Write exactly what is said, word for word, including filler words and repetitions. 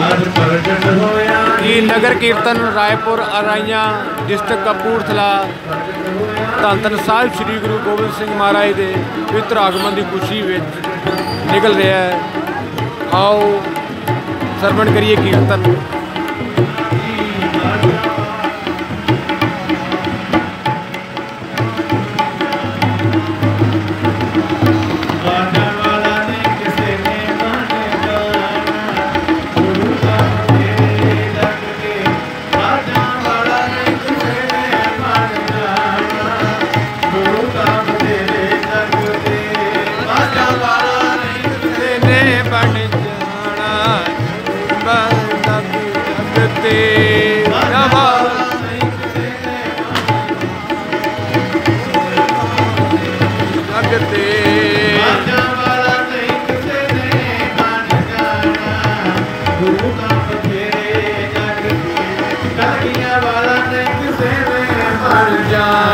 ਇਹ ਨਗਰ ਕੀਰਤਨ ਰਾਏਪੁਰ ਅਰਾਈਆਂ ਡਿਸਟ੍ਰਿਕਟ ਕਪੂਰਥਲਾ ਧੰਨ ਧੰਨ ਸਾਹਿਬ ਸ੍ਰੀ ਗੁਰੂ ਗੋਬਿੰਦ ਸਿੰਘ ਮਹਾਰਾਜ ਦੇ ਪਵਿੱਤਰ ਆਗਮਨ ਦੀ ਖੁਸ਼ੀ ਵਿੱਚ ਨਿਕਲ ਰਿਹਾ ਹੈ। ਆਓ ਸਰਵਣ ਕਰੀਏ ਕੀਰਤਨ। Yeah.